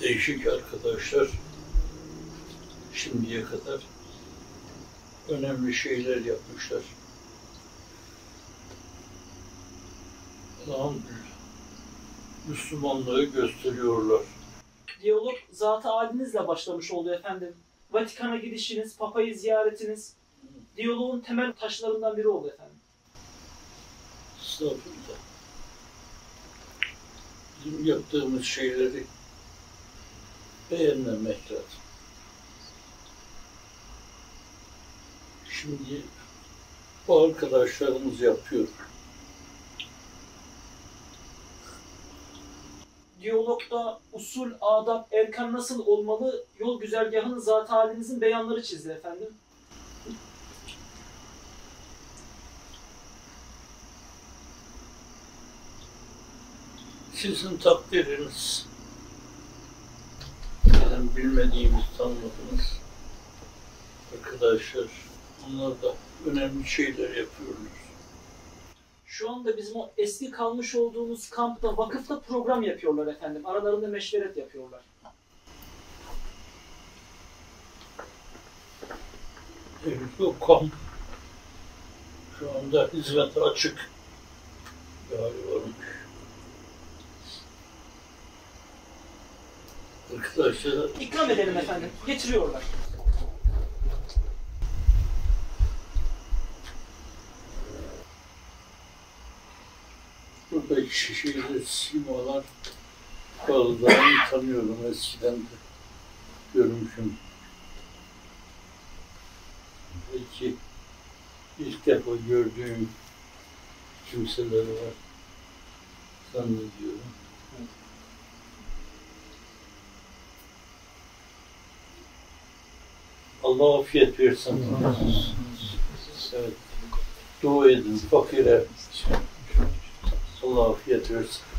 değişik arkadaşlar şimdiye kadar önemli şeyler yapmışlar. Elhamdülillah Müslümanlığı gösteriyorlar. Diyalog zat-ı halinizle başlamış oldu efendim. Vatikan'a gidişiniz, Papa'yı ziyaretiniz, diyaloğun temel taşlarından biri oldu efendim. Estağfurullah. Bizim yaptığımız şeyleri beğenmemek lazım. Şimdi bu arkadaşlarımız yapıyor. Diyalogda usul, adab, erkan nasıl olmalı, yol güzergahını zat-ı halinizin beyanları çizdi efendim. Sizin takdiriniz. Bizim bilmediğimiz, tanımadığımız arkadaşlar, onlar da önemli şeyler yapıyorlar. Şu anda bizim o eski kalmış olduğumuz kampta, vakıfta program yapıyorlar efendim. Aralarında meşveret yapıyorlar. Evet, o kamp şu anda hizmete açık galiba. Arkadaşlar İkram edelim efendim. Getiriyorlar. buradaki şişeyle simalar bazılarını tanıyorum, eskiden de görmüşüm. Belki ilk defa gördüğüm kimseler var zannediyorum. Allah afiyet versin. Evet. Dua edin fakire. Allah afiyet versin.